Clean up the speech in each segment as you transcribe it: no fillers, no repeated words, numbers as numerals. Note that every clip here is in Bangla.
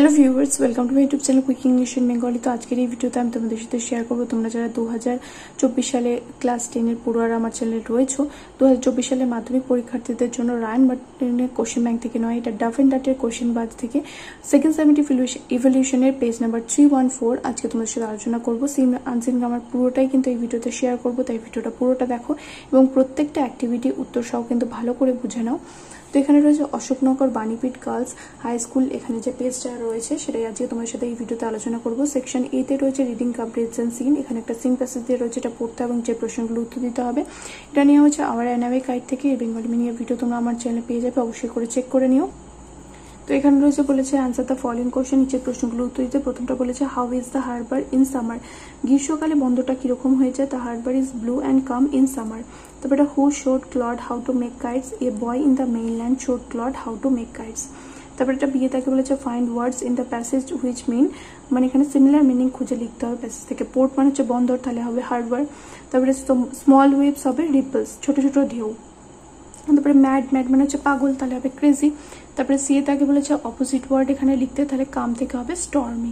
Hello viewers, welcome to my YouTube channel quick English in Bengali. তো আজকের এই ভিডিওতে আমি তোমাদের সাথে শেয়ার করবো তোমরা যারা 2024 সালে ক্লাস 10-এর পড়ুয়ারা আমার চ্যানেলে রয়েছো, 2024 সালে মাধ্যমিক পরীক্ষার্থীদের জন্য রায়ন বার্টনের কোশ্চেন ব্যাংক থেকে নয়, এটা ডাফ এন্ড ডাটের কোশ্চেন বাদ থেকে সেকেন্ড সামেটিভ ইভ্যালুয়েশনের পেজ নাম্বার 314 আজকে তোমাদের সাথে আলোচনা করবো। সিন আনসিন গ্রামার পুরোটাই কিন্তু এই ভিডিওতে শেয়ার করবো, তাই ভিডিওটা পুরোটা দেখো এবং প্রত্যেকটা অ্যাক্টিভিটি উত্তর সহ কিন্তু ভালো করে বুঝে নাও। তো এখানে রয়েছে Ashoknagar Banipith girls high school, এখানে যে পেজটা রয়েছে সেটাই আজকে তোমার সাথে এই ভিডিওতে আলোচনা করবো। সেকশন এতে রয়েছে রিডিং কম্প্রিহেনশন সিন, এখানে একটা সিন প্যাসেজ দিয়ে রয়েছে, এটা পড়তে এবং যে প্রশ্নগুলো উত্তর দিতে হবে। এটা নেওয়া হচ্ছে আওয়ার অ্যানাওয়ে গাইড থেকে, এই বেঙ্গলি মিনিংয়ের ভিডিও তোমরা আমার চ্যানেলে পেয়ে যাবে, অবশ্যই করে চেক করে নিও। তো এখানে রয়েছে বলেছে অ্যান্সার দ্য ফলোইং কোশ্চেন, নিচের প্রশ্নগুলো উত্তর দিতে। প্রথমটা বলেছে how is the harbour in summer, গ্রীষ্মকালে বন্দরটা কিরকম হয়ে যায়। The harbour is blue and calm in summer. তারপর এটা who showed Claude how to make kites, a boy in the mainland showed Claude how to make kites. তারপর এটা বিয়ে তাকে বলেছে find words in the passage which mean, মানে এখানে সিমিলার মিনিং খুঁজে লিখতে হবে প্যাসেজ থেকে। পোর্ট মানে হচ্ছে বন্দর, তাহলে হবে হারবার। তারপরে স্মল ওয়েভস হবে রিপলস, ছোট ছোট ঢেউ। তারপরে ম্যাড মানে হচ্ছে পাগল, তাহলে হবে ক্রেজি। তারপরে সিয়ে তাকে বলেছে অপোজিট ওয়ার্ড এখানে লিখতে, তাহলে কাম থেকে হবে স্টর্মি।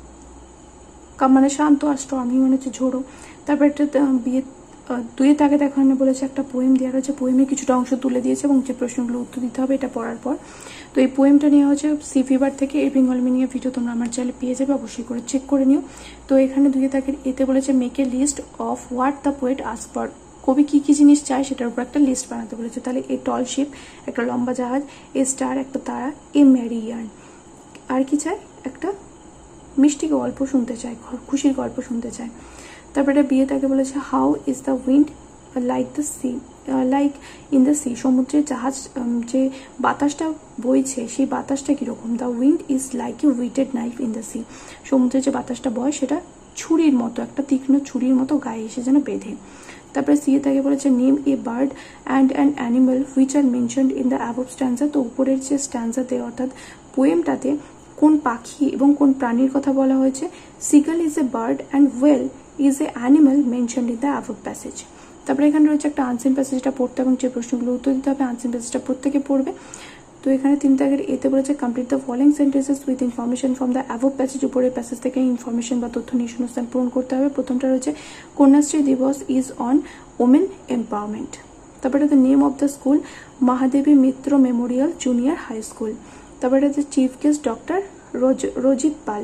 কাম মানে শান্ত আর স্টর্মি মানে হচ্ছে ঝোড়ো। তারপর একটা বিয়ে দুয়ে তাকে দেখো আমি বলেছে একটা পোয়েম দেওয়া রয়েছে, পোয়েমে কিছুটা অংশ তুলে দিয়েছে এবং যে প্রশ্নগুলো উত্তর দিতে হবে এটা পড়ার পর। তো এই পোয়েমটা নেওয়া হচ্ছে সি ফিভার থেকে, এই বেঙ্গল মিনিংয়ের ভিডিও তোমরা আমার চ্যানেলে পেয়ে যাবে, অবশ্যই করে চেক করে নিও। তো এখানে দুয়ে তাকে এতে বলেছে make a list of what the poet ask for, কবি কি কি জিনিস চায় সেটার উপর একটা লিস্ট বানাতে বলেছে। তাহলে এ টল শিপ একটা লম্বা জাহাজ, এ স্টার একটা তারা, এ ম্যারি ইয়ার্ন আর কি চায়, একটা মিষ্টি গল্প শুনতে চায়, খুশির গল্প শুনতে চায়। তারপরে এটা বিয়ে তাকে বলেছে how is the wind like the sea, like in the sea, সমুদ্রের জাহাজ যে বাতাসটা বইছে সেই বাতাসটা কিরকম। The wind is like a whetted knife in the sea, সমুদ্রে যে বাতাসটা বয় সেটা ছুরির মতো, একটা তীক্ষ্ণ ছুরির মতো গায়ে এসে যেন বেঁধে। তারপরে সিয়ে তাকে বলেছে name a bird and an animal which are mentioned in the above stanza. তো উপরের যে স্ট্যান্সাতে অর্থাৎ পোয়েমটাতে কোন পাখি এবং কোন প্রাণীর কথা বলা হয়েছে। Seagull is a bird and whale is an animal mentioned in the above passage. তারপরে এখানে রয়েছে একটা আনসিন প্যাসেজটা পড়তে এবং যে প্রশ্নগুলো উত্তর দিতে হবে। আনসিন প্যাসেজটা প্রত্যেকে পড়বে। তো এখানে 3 দাগের এতে বলেছে complete the following sentences with information from the above passage, উপরের প্যাসেজ থেকে ইনফরমেশন বা তথ্য নিয়ে শূন্যস্থান পূরণ করতে হবে। প্রথমটা রয়েছে কন্যাশ্রী দিবস ইজ অন ওমেন এম্পাওয়ারমেন্ট। তারপরে the name of the school Mahadevi Mitra memorial junior high school. তারপরে হচ্ছে chief guest doctor Rajit Pal.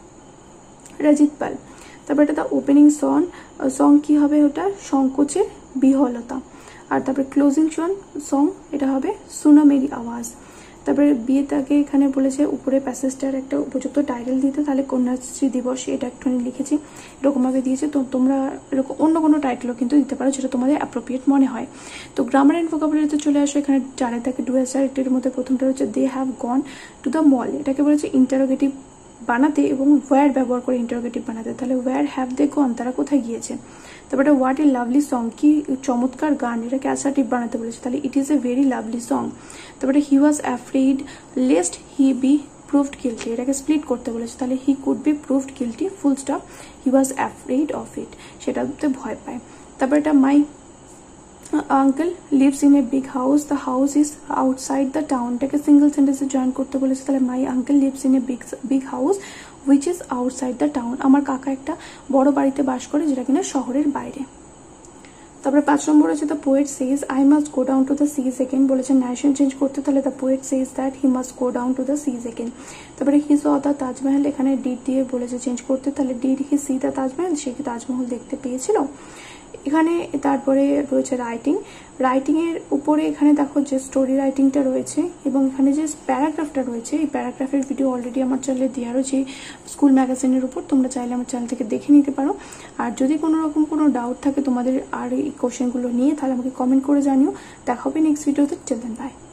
তারপরে এটা দ্য ওপেনিং সং কি হবে, ওটা সংকোচের বিহলতা। আর তারপরে ক্লোজিং সং এটা হবে সুনা মেরি আওয়াজ। তারপরে বিয়ে তাকে এখানে বলেছে উপরে প্যাসেজটার একটা উপযুক্ত টাইটেল দিতে, তাহলে কন্যাশ্রী দিবস এটা একটুখানি লিখেছি, এরকমভাবে দিয়েছে। তো তোমরা এরকম অন্য কোনো টাইটেলও কিন্তু দিতে পারো যেটা তোমাদের অ্যাপ্রোপ্রিয়েট মনে হয়। তো গ্রামার অ্যান্ড ভোকাবুলারিতে চলে আসো। এখানে যারা তাকে ডু এস এর মধ্যে প্রথমটা হচ্ছে they have gone to the mall, এটাকে বলেছে ইন্টারোগেটিভ বানাতে এবং ওয়্যার ব্যবহার করে ইন্টারোগেটিভ বানাতে, তাহলে ওয়্যার হ্যাভ দে গন, তারা কোথায় গিয়েছে। তারপরে হোয়াট এ লাভলি সং, কি চমৎকার গান, এটাকে অ্যাসার্টিভ বানাতে বলেছে, তাহলে it is a very lovely song. তারপরে he was afraid lest he be proved guilty, এটাকে স্প্লিট করতে বলেছে, তাহলে he could be proved guilty full stop, he was afraid of it, সেটাতে ভয় পায়। তারপরে এটা my uncle lives in a big house, the house is outside the town, এটাকে সিঙ্গল সেন্টেন্সে জয়েন করতে বলেছে, তাহলে my uncle lives in a big house which is outside the town, আমার কাকা একটা বড় বাড়িতে বাস করে যেটা কিনা শহরের বাইরে। তারপরে 5 নম্বর হচ্ছে the poet says I must go down to the seas again, বলেছে ন্যারেশন চেঞ্জ করতে, তাহলে the poet says that he must go down to the seas again. তারপরে হি স দ্য তাজমহল, এখানে ডিড দিয়ে বলেছে চেঞ্জ করতে, তাহলে did he see the Taj Mahal, সে কি তাজমহল দেখতে পেয়েছিল। এখানে তারপরে রয়েছে রাইটিং এর উপরে এখানে দেখো যে স্টোরি রাইটিংটা রয়েছে এবং এখানে যে প্যারাগ্রাফটা রয়েছে, এই প্যারাগ্রাফের ভিডিও অলরেডি আমার চ্যানেলে দেওয়া রয়েছে স্কুল ম্যাগাজিনের উপর, তোমরা চাইলে আমার চ্যানেল থেকে দেখে নিতে পারো। আর যদি কোনো রকম কোনো ডাউট থাকে তোমাদের আর এই কোশ্চেনগুলো নিয়ে, তাহলে আমাকে কমেন্ট করে জানিও। দেখা হবে নেক্সট ভিডিওতে, টিল দেন বাই।